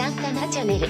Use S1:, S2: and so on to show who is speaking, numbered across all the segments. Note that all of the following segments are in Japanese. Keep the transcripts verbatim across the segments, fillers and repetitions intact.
S1: サンタナチャンネル。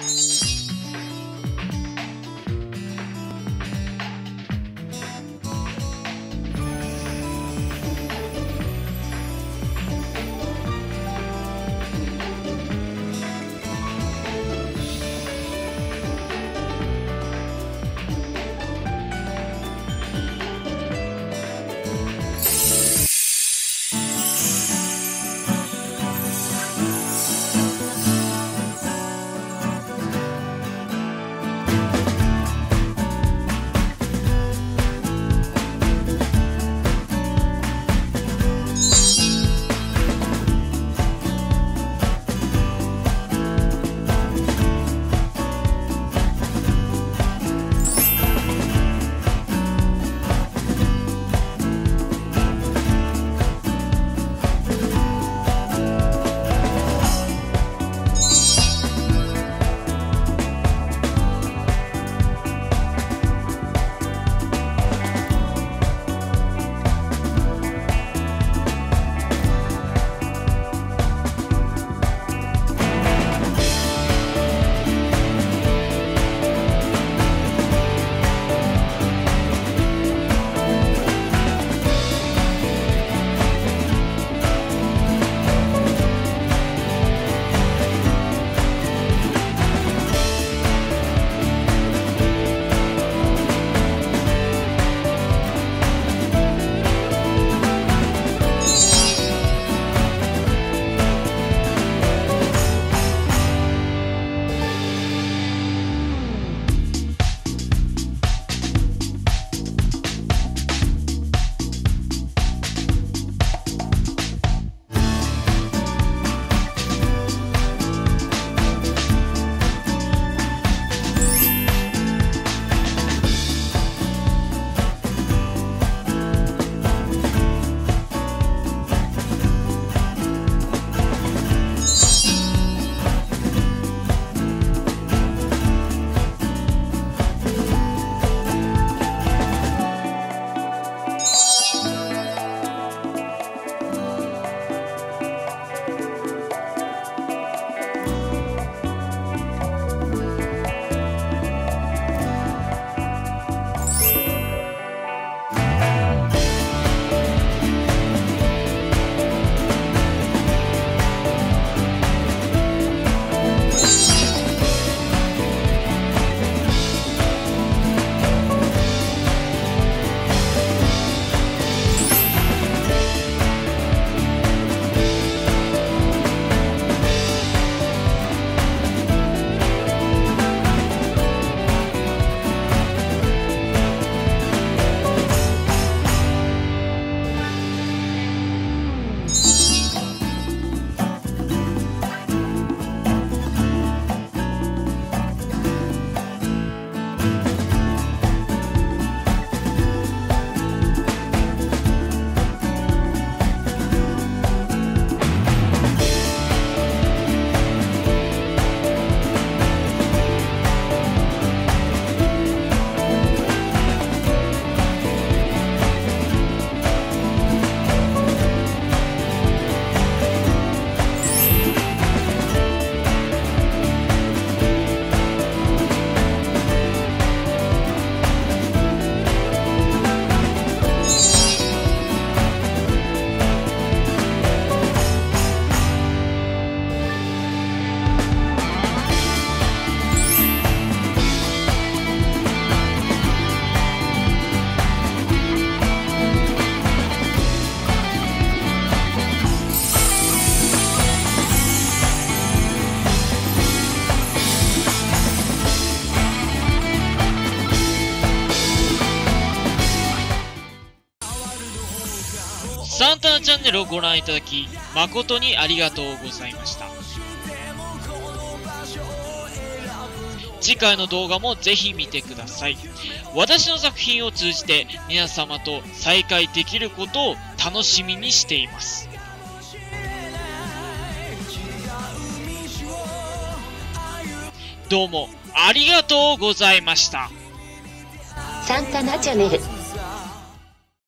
S2: サンタナチャンネルをご覧いただき誠にありがとうございました。次回の動画もぜひ見てください。私の作品を通じて皆様と再会できることを楽しみにしています。どうもありがとうございました。
S1: サンタナチャンネル。